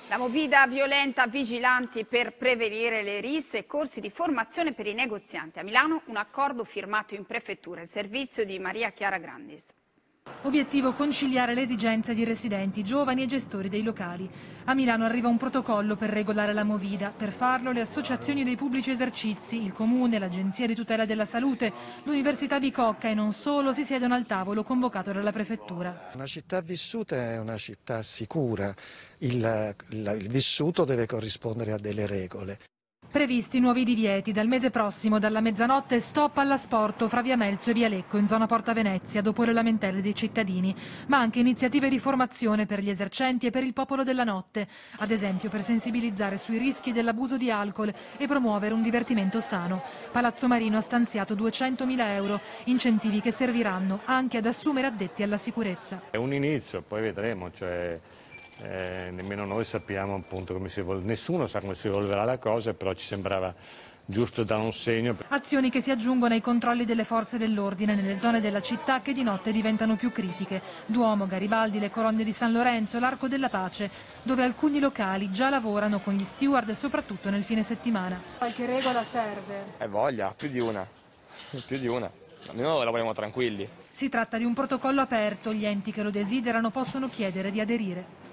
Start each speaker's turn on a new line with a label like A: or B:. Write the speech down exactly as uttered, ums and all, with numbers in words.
A: La movida violenta vigilanti per prevenire le risse e corsi di formazione per i negozianti. A Milano un accordo firmato in prefettura, il servizio di Maria Chiara Grandis.
B: Obiettivo: conciliare le esigenze di residenti, giovani e gestori dei locali. A Milano arriva un protocollo per regolare la movida. Per farlo le associazioni dei pubblici esercizi, il Comune, l'Agenzia di tutela della salute, l'Università Bicocca e non solo si siedono al tavolo convocato dalla prefettura.
C: Una città vissuta è una città sicura, il, il, il vissuto deve corrispondere a delle regole.
B: Previsti nuovi divieti. Dal mese prossimo, dalla mezzanotte, stop all'asporto fra via Melzo e via Lecco, in zona Porta Venezia, dopo le lamentele dei cittadini. Ma anche iniziative di formazione per gli esercenti e per il popolo della notte. Ad esempio per sensibilizzare sui rischi dell'abuso di alcol e promuovere un divertimento sano. Palazzo Marino ha stanziato duecentomila euro, incentivi che serviranno anche ad assumere addetti alla sicurezza.
D: È un inizio, poi vedremo. Cioè... Eh, nemmeno noi sappiamo appunto come si evolve, nessuno sa come si evolverà la cosa, però ci sembrava giusto dare un segno.
B: Azioni che si aggiungono ai controlli delle forze dell'ordine nelle zone della città che di notte diventano più critiche. Duomo, Garibaldi, le colonne di San Lorenzo, l'Arco della Pace, dove alcuni locali già lavorano con gli steward soprattutto nel fine settimana. Qualche regola serve?
E: Hai voglia, più di una, più di una. Noi lavoriamo tranquilli.
B: Si tratta di un protocollo aperto, gli enti che lo desiderano possono chiedere di aderire.